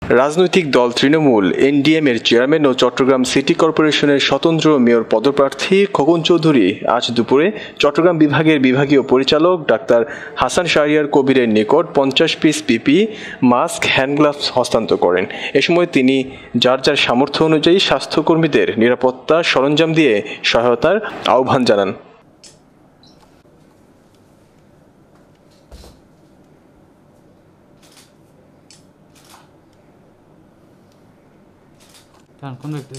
রাজনৈতিক দল তৃণমূল এনডিএম-এর চেয়ারম্যান ও চট্টগ্রাম সিটি কর্পোরেশনের স্বতন্ত্র মেয়র পদপ্রার্থী খোকন চৌধুরী আজ দুপুরে চট্টগ্রাম বিভাগের বিভাগীয় পরিচালক ডাক্তার হাসান শাহরিয়ার কবিরের নিকট 50 পিস পিপি মাস্ক, হ্যান্ডগ্লাভস হস্তান্তর করেন। এ সময় তিনি যার যার সামর্থ্য অনুযায়ী স্বাস্থ্যকর্মীদের নিরাপত্তা সরঞ্জাম দিয়ে সহায়তার আহ্বান জানান। কোন ব্যক্তি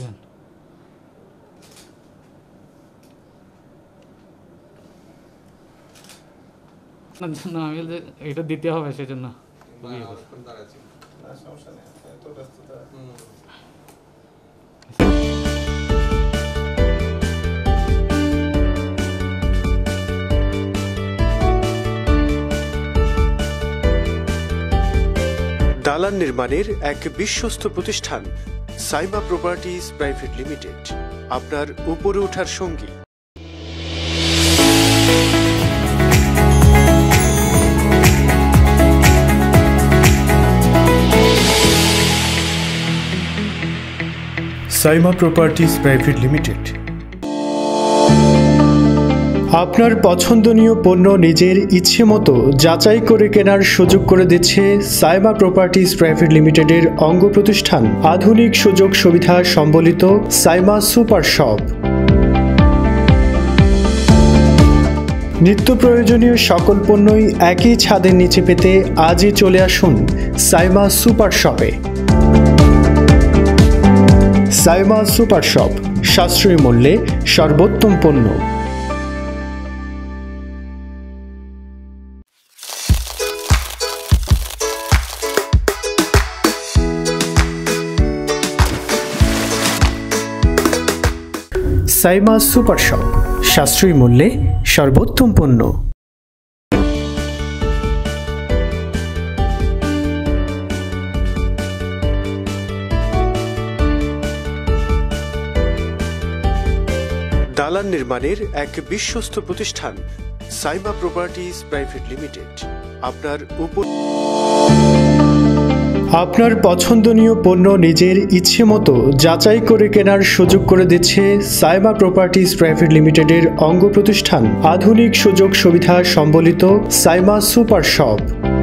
না আমি এটা দিতে হবে সেজন্য দালান নির্মাণের এক বিশ্বস্ত প্রতিষ্ঠান সাইমা প্রপার্টিজ প্রাইভেট লিমিটেড আপনার উপরে ওঠার সঙ্গী। সাইমা প্রপার্টিজ প্রাইভেট লিমিটেড আপনার পছন্দনীয় পণ্য নিজের ইচ্ছে মতো যাচাই করে কেনার সুযোগ করে দিচ্ছে সাইমা প্রপার্টিজ প্রাইভেট লিমিটেডের অঙ্গ প্রতিষ্ঠান আধুনিক সুযোগ সুবিধা সম্বলিত সাইমা সুপার শপ। নিত্য প্রয়োজনীয় সকল পণ্যই একই ছাদের নিচে পেতে আজই চলে আসুন সাইমা সুপার শপে। সাইমা সুপার শপ, সাশ্রয়ী মূল্যে সর্বোত্তম পণ্য। সাইমা সুপার শপ, সাশ্রয়ী মূল্যে সর্বোত্তম পণ্য। দালান নির্মাণের এক বিশ্বস্ত প্রতিষ্ঠান সাইমা প্রপার্টিজ প্রাইভেট লিমিটেড আপনার পছন্দনীয় পণ্য নিজের ইচ্ছে মতো যাচাই করে কেনার সুযোগ করে দিচ্ছে সাইমা প্রপার্টিজ প্রাইভেট লিমিটেডের অঙ্গ প্রতিষ্ঠান আধুনিক সুযোগ সুবিধা সম্বলিত সাইমা সুপার শপ।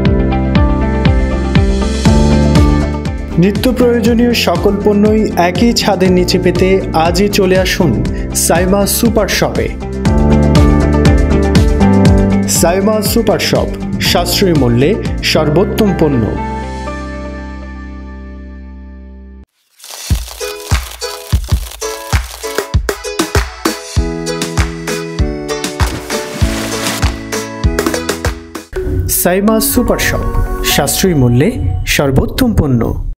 নিত্য প্রয়োজনীয় সকল পণ্যই একই ছাদের নিচে পেতে আজই চলে আসুন সাইমা সুপার শপে। সাইমা সুপার শপ, সাশ্রয়ী মূল্যে সর্বোত্তম পণ্য। সাইমা সুপার শপ, সাশ্রয়ী মূল্যে সর্বোত্তম পণ্য।